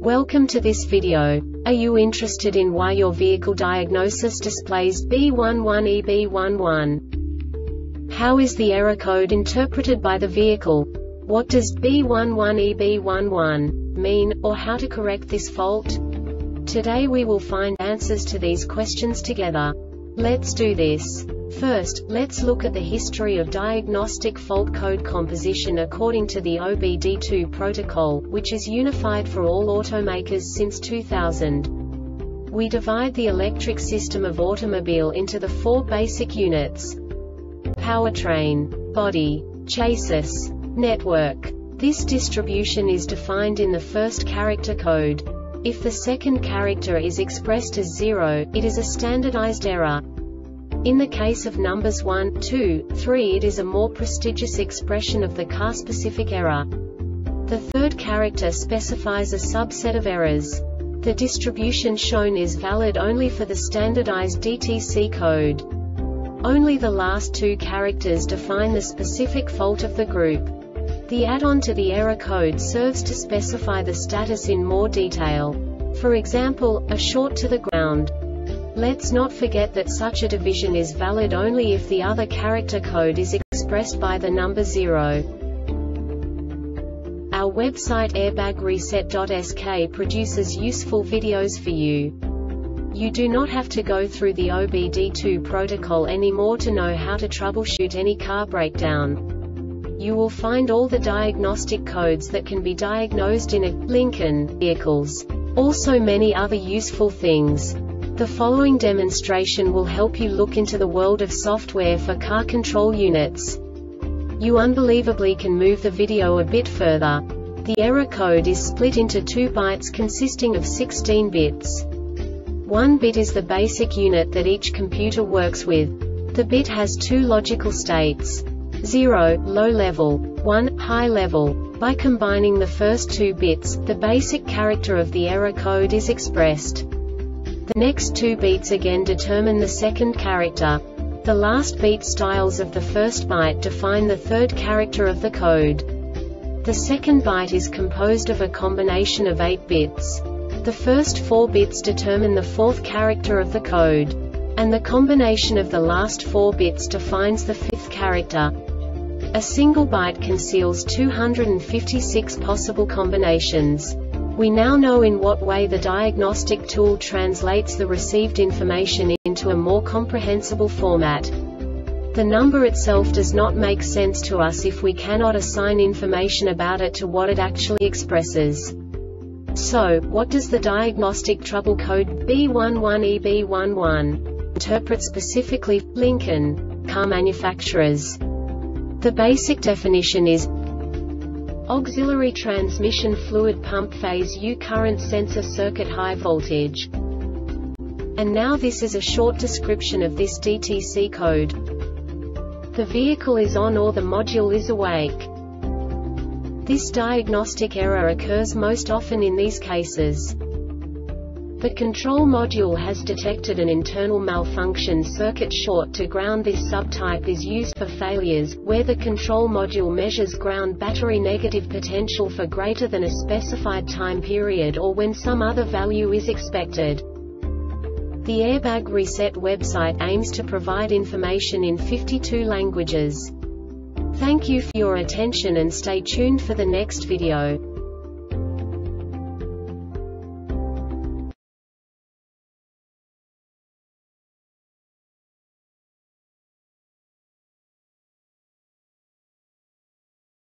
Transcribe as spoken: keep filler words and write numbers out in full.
Welcome to this video. Are you interested in why your vehicle diagnosis displays B one one E B one one? How is the error code interpreted by the vehicle? What does B one one E B one one mean, or how to correct this fault? Today we will find answers to these questions together. Let's do this. First, let's look at the history of diagnostic fault code composition according to the O B D two protocol, which is unified for all automakers since two thousand. We divide the electric system of automobile into the four basic units: powertrain, body, chassis, network. This distribution is defined in the first character code. If the second character is expressed as zero, it is a standardized error. In the case of numbers one, two, three, it is a more prestigious expression of the car-specific error. The third character specifies a subset of errors. The distribution shown is valid only for the standardized D T C code. Only the last two characters define the specific fault of the group. The add-on to the error code serves to specify the status in more detail. For example, a short to the ground. Let's not forget that such a division is valid only if the other character code is expressed by the number zero. Our website airbag reset dot S K produces useful videos for you. You do not have to go through the O B D two protocol anymore to know how to troubleshoot any car breakdown. You will find all the diagnostic codes that can be diagnosed in a Lincoln vehicles. Also many other useful things. The following demonstration will help you look into the world of software for car control units. You unbelievably can move the video a bit further. The error code is split into two bytes consisting of sixteen bits. One bit is the basic unit that each computer works with. The bit has two logical states: zero, low level, one, high level. By combining the first two bits, the basic character of the error code is expressed. The next two beats again determine the second character. The last beat styles of the first byte define the third character of the code. The second byte is composed of a combination of eight bits. The first four bits determine the fourth character of the code. And the combination of the last four bits defines the fifth character. A single byte conceals two hundred fifty-six possible combinations. We now know in what way the diagnostic tool translates the received information into a more comprehensible format. The number itself does not make sense to us if we cannot assign information about it to what it actually expresses. So, what does the diagnostic trouble code B one one E B one one interpret specifically for Lincoln car manufacturers? The basic definition is auxiliary transmission fluid pump phase U current sensor circuit high voltage. And now this is a short description of this D T C code. The vehicle is on or the module is awake. This diagnostic error occurs most often in these cases. The control module has detected an internal malfunction circuit short to ground. This subtype is used for failures, where the control module measures ground battery negative potential for greater than a specified time period or when some other value is expected. The Airbag Reset website aims to provide information in fifty-two languages. Thank you for your attention and stay tuned for the next video.